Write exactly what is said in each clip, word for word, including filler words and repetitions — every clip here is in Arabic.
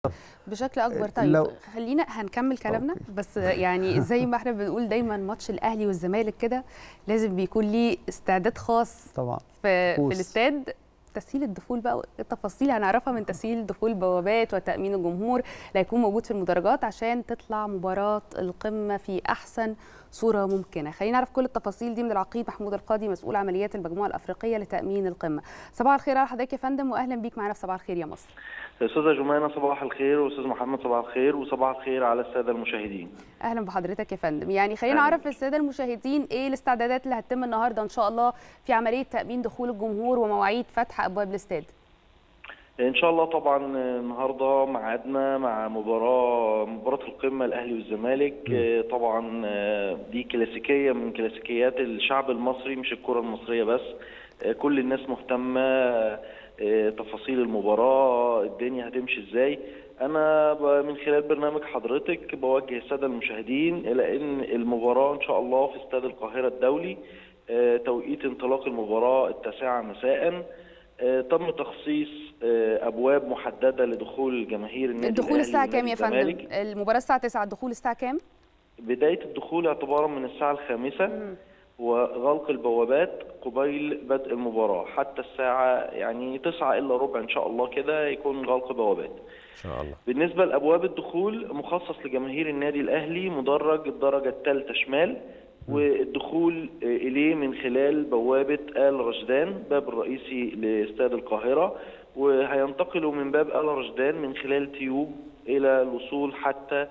بشكل اكبر. طيب لو خلينا هنكمل كلامنا أوكي. بس يعني زي ما احنا بنقول دايما ماتش الاهلي والزمالك كده لازم بيكون ليه استعداد خاص طبعا في كوس. في الاستاد. تسهيل الدخول بقى التفاصيل هنعرفها من تسهيل دخول بوابات وتامين الجمهور اللي هيكون موجود في المدرجات عشان تطلع مباراه القمه في احسن صوره ممكنه. خلينا نعرف كل التفاصيل دي من العقيد محمود القاضي مسؤول عمليات المجموعه الافريقيه لتامين القمه. صباح الخير على حضرتك يا فندم واهلا بيك معانا في صباح الخير يا مصر. استاذه جمانه صباح الخير، واستاذ محمد صباح الخير، وصباح الخير على الساده المشاهدين. اهلا بحضرتك يا فندم. يعني خلينا نعرف الساده المشاهدين ايه الاستعدادات اللي هتتم النهارده ان شاء الله في عمليه تامين دخول الجمهور ومواعيد فتح ابواب الاستاد. ان شاء الله طبعا النهارده ميعادنا مع مباراه مباراه القمه الاهلي والزمالك. طبعا دي كلاسيكيه من كلاسيكيات الشعب المصري، مش الكره المصريه بس، كل الناس مهتمه تفاصيل المباراه، الدنيا هتمشي ازاي. انا من خلال برنامج حضرتك بوجه الساده المشاهدين الى ان المباراه ان شاء الله في استاد القاهره الدولي، توقيت انطلاق المباراه التاسعه مساء. تم تخصيص ابواب محدده لدخول جماهير النادي الاهلي. الدخول الساعه كام يا فندم؟ المباراه الساعه تسعة، الدخول الساعه كام؟ بدايه الدخول اعتبارا من الساعه الخامسة، مم. وغلق البوابات قبيل بدء المباراه حتى الساعه يعني تسعة الا ربع ان شاء الله كده يكون غلق بوابات ان شاء الله. بالنسبه لابواب الدخول مخصص لجماهير النادي الاهلي مدرج الدرجه الثالثه شمال، والدخول إليه من خلال بوابة آل رشدان باب الرئيسي لاستاد القاهرة، وهينتقلوا من باب آل رشدان من خلال تيوب إلى الوصول حتى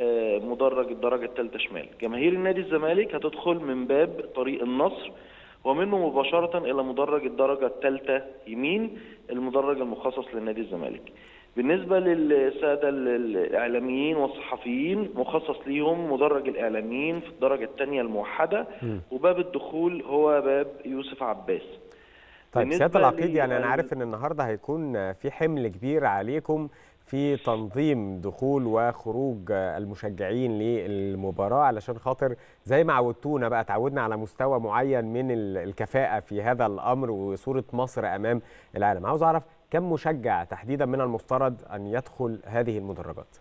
مدرج الدرجة الثالثة شمال. جماهير النادي الزمالك هتدخل من باب طريق النصر ومنه مباشرة إلى مدرج الدرجة الثالثة يمين، المدرج المخصص للنادي الزمالك. بالنسبة للسادة الإعلاميين والصحفيين مخصص ليهم مدرج الإعلاميين في الدرجة الثانية الموحدة، وباب الدخول هو باب يوسف عباس. طيب سيادة العقيد، يعني أنا عارف إن النهاردة هيكون في حمل كبير عليكم في تنظيم دخول وخروج المشجعين للمباراة، علشان خاطر زي ما عودتونا بقى تعودنا على مستوى معين من الكفاءة في هذا الأمر وصورة مصر أمام العالم. عاوز أعرف كم مشجع تحديدا من المفترض أن يدخل هذه المدرجات؟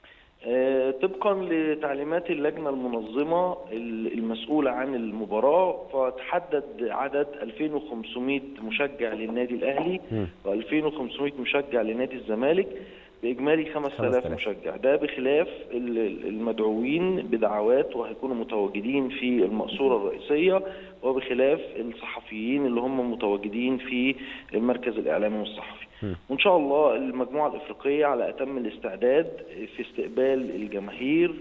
آه، طبقا لتعليمات اللجنة المنظمة المسؤولة عن المباراة، فتحدد عدد ألفين وخمسمائة مشجع للنادي الأهلي وألفين وخمسمائة مشجع لنادي الزمالك، بإجمالي خمسة آلاف مشجع. ده بخلاف المدعوين بدعوات وهيكونوا متواجدين في المقصورة الرئيسية، وبخلاف الصحفيين اللي هم متواجدين في المركز الإعلامي والصحفي. وإن شاء الله المجموعة الإفريقية على أتم الاستعداد في استقبال الجماهير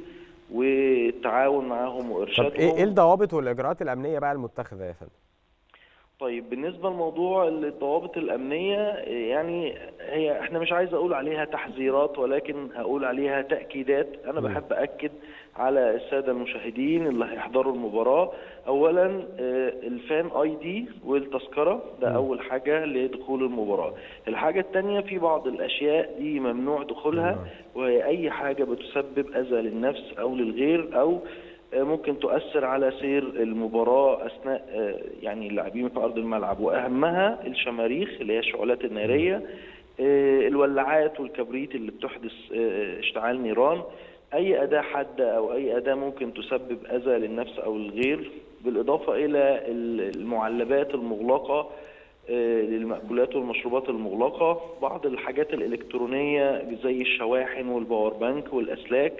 والتعاون معهم وإرشادهم. طب إيه الضوابط والإجراءات الأمنية بقى المتخذة يا فندم؟ طيب بالنسبة لموضوع الضوابط الأمنية، يعني هي احنا مش عايز أقول عليها تحذيرات ولكن هقول عليها تأكيدات. أنا بحب أكد على السادة المشاهدين اللي هيحضروا المباراة. أولا الفان اي دي والتذكرة، ده أول حاجة لدخول المباراة. الحاجة الثانية في بعض الأشياء دي ممنوع دخولها، وهي أي حاجة بتسبب أذى للنفس أو للغير أو ممكن تؤثر على سير المباراة أثناء يعني اللاعبين في أرض الملعب، وأهمها الشماريخ اللي هي الشعلات النارية، الولاعات والكبريت اللي بتحدث اشتعال نيران، أي أداة حادة أو أي أداة ممكن تسبب أذى للنفس أو للغير، بالإضافة إلى المعلبات المغلقة للمأكولات والمشروبات المغلقة، بعض الحاجات الإلكترونية زي الشواحن والباور بانك والأسلاك.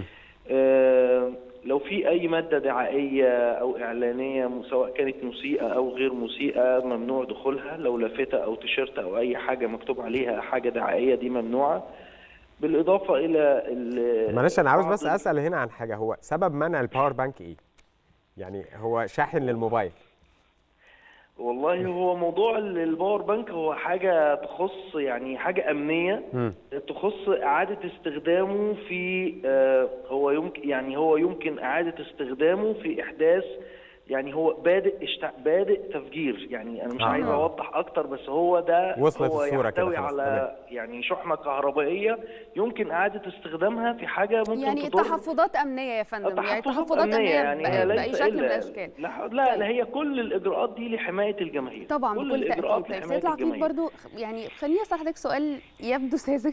آه لو في أي مادة دعائية أو إعلانية سواء كانت مسيئة أو غير مسيئة ممنوع دخولها. لو لافتة أو تيشيرت أو أي حاجة مكتوب عليها حاجة دعائية دي ممنوعة. بالإضافة إلى معلش أنا عاوز بس أسأل هنا عن حاجة، هو سبب منع الباور بانك إيه؟ يعني هو شاحن للموبايل. والله هو موضوع الباور بانك هو حاجة تخص يعني حاجة أمنية م. تخص إعادة استخدامه في آه هو يمكن يعني هو يمكن إعادة استخدامه في إحداث يعني هو بادئ اشتع... بادئ تفجير، يعني انا مش آه. عايز اوضح اكتر، بس هو ده وصلت هو الصوره كده يحتوي على يعني شحنه كهربائيه يمكن اعاده استخدامها في حاجه ممكن يعني تضر. تحفظات امنيه يا فندم، تحفظات يعني تحفظات امنيه, أمنية يعني, يعني باي شكل من الاشكال. لا لا, لا هي كل الاجراءات دي لحمايه الجماهير طبعا كل بكل الاجراءات تاكيد. لحمايه سياده العقيد الجماهير. برضو يعني خليني اسال حضرتك سؤال يبدو ساذج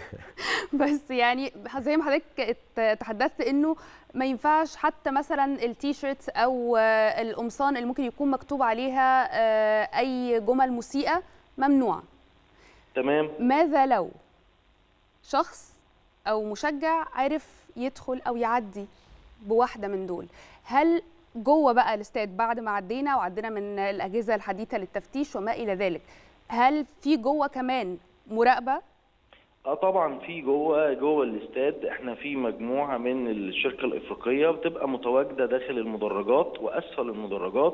بس يعني زي ما حضرتك تحدثت انه ما ينفعش حتى مثلا التيشيرت او القمصان اللي ممكن يكون مكتوب عليها اي جمل مسيئه ممنوعه. تمام. ماذا لو شخص او مشجع عرف يدخل او يعدي بواحده من دول؟ هل جوه بقى الاستاد بعد ما عدينا وعدينا من الاجهزه الحديثه للتفتيش وما الى ذلك، هل في جوه كمان مراقبه؟ اه طبعا في جوه جوه الاستاد احنا في مجموعه من الشركه الافريقيه بتبقى متواجده داخل المدرجات واسفل المدرجات،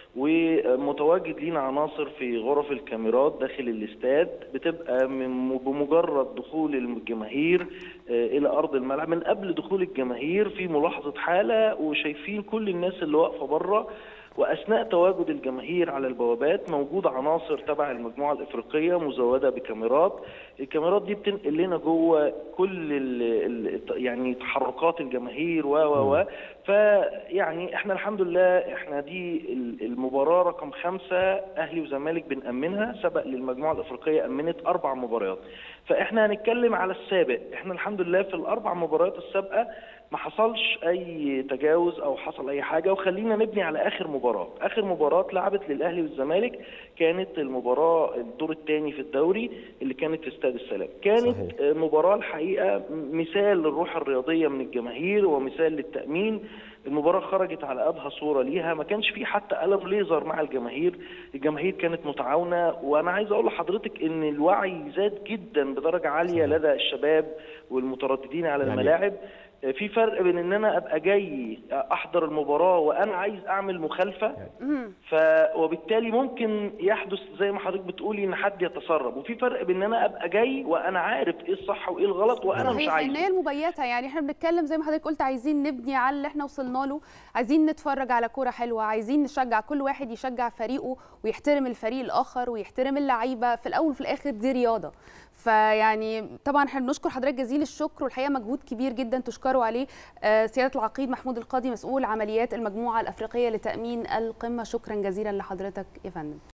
ومتواجد لينا عناصر في غرف الكاميرات داخل الاستاد بتبقى من بمجرد دخول الجماهير الى ارض الملعب من قبل دخول الجماهير في ملاحظه حاله وشايفين كل الناس اللي واقفه بره، واثناء تواجد الجماهير على البوابات موجود عناصر تبع المجموعه الافريقيه مزوده بكاميرات. الكاميرات دي بتنقل لنا جوه كل ال ال يعني تحركات الجماهير و و و فيعني احنا الحمد لله احنا دي المباراه رقم خمسه اهلي وزمالك بنامنها، سبق للمجموعه الافريقيه امنت اربع مباريات، فاحنا هنتكلم على السابق. احنا الحمد لله في الاربع مباريات السابقه ما حصلش اي تجاوز او حصل اي حاجه. وخلينا نبني على اخر مباراه، اخر مباراه لعبت للاهلي والزمالك كانت المباراه الدور الثاني في الدوري اللي كانت في استاد السلام، كانت صحيح. مباراه الحقيقه مثال للروح الرياضيه من الجماهير ومثال للتامين. المباراه خرجت على ابهى صوره ليها، ما كانش في حتى قلم ليزر مع الجماهير، الجماهير كانت متعاونه. وانا عايز اقول لحضرتك ان الوعي زاد جدا بدرجه عاليه لدى الشباب والمترددين على يعني الملاعب. في فرق بين ان انا ابقى جاي احضر المباراه وانا عايز اعمل مخالفه ف وبالتالي ممكن يحدث زي ما حضرتك بتقولي ان حد يتسرب، وفي فرق بين ان انا ابقى جاي وانا عارف ايه الصح وايه الغلط وانا مش عايز. الحنيه المبيته، يعني احنا بنتكلم زي ما حضرتك قلت عايزين نبني على اللي احنا وصلنا له، عايزين نتفرج على كوره حلوه، عايزين نشجع كل واحد يشجع فريقه ويحترم الفريق الاخر ويحترم اللعيبه، في الاول وفي الاخر دي رياضه. فيعني طبعا احنا بنشكر حضرتك جزيل الشكر، والحقيقه مجهود كبير جدا تشكروا عليه سياده العقيد محمود القاضي مسؤول عمليات المجموعه الافريقيه لتامين القمه. شكرا جزيلا لحضرتك يا فندم.